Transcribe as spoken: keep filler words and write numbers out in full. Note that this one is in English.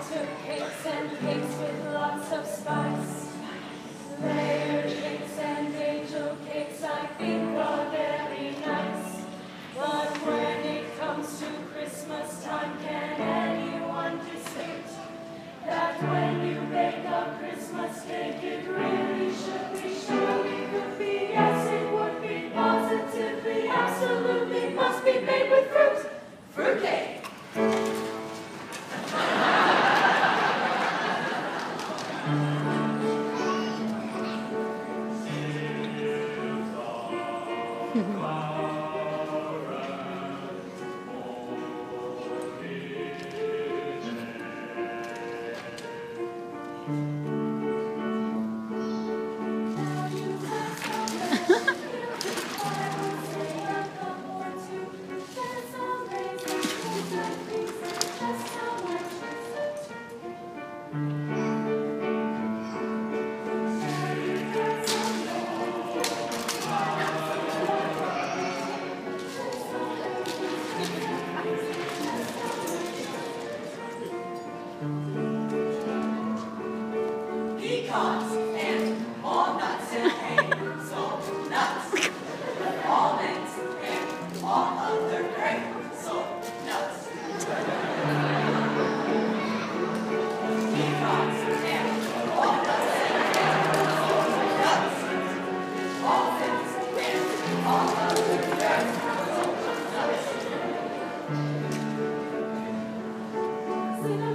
took cakes and cakes with lots of spice. Layer cakes and angel cakes I think are very nice. But when it comes to Christmas time, can anyone dispute that when you bake a Christmas cake, it really should be, surely could be, yes it would be, positively, absolutely must be made with fruit. Fruitcake. Pecans and walnuts and hazel nuts, almonds and all other hazel nuts. Pecans and walnuts and hazel nuts, almonds and all other hazel nuts.